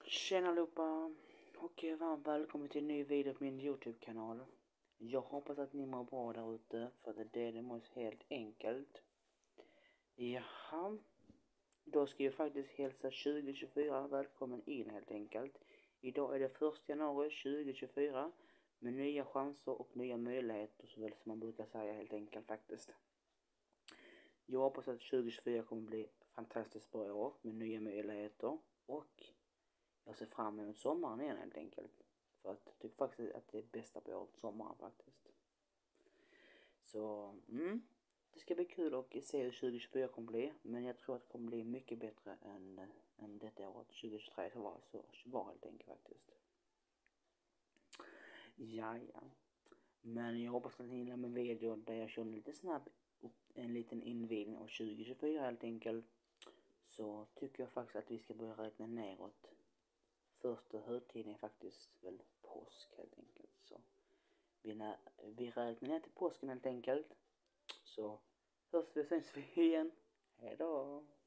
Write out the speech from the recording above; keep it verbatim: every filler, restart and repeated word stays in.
Tjena allihopa och varmt välkommen till en ny video på min YouTube-kanal. Jag hoppas att ni mår bra där ute, för det är det mår helt enkelt. Jaha, då ska jag faktiskt hälsa tjugo tjugofyra välkommen in helt enkelt. Idag är det första januari tjugo tjugofyra med nya chanser och nya möjligheter, så väl som man brukar säga helt enkelt faktiskt. Jag hoppas att tjugo tjugofyra kommer bli fantastiskt bra år med nya möjligheter, och jag ser fram emot sommaren igen helt enkelt. För att jag tycker faktiskt att det är bästa på året, sommaren faktiskt. Så, mm. Det ska bli kul att se hur tjugo tjugofyra kommer bli. Men jag tror att det kommer bli mycket bättre än, än detta året. tjugo tjugotre så var, så var helt enkelt faktiskt. Ja, ja. Men jag hoppas att ni gillar min video där jag kör en lite snabb, en liten invigning av tjugo tjugofyra helt enkelt. Så tycker jag faktiskt att vi ska börja räkna neråt. Första högtiden är faktiskt väl påsk helt enkelt. Så vi, när, vi räknar ner till påsken helt enkelt. Så hörs vi, syns vi igen. Hejdå!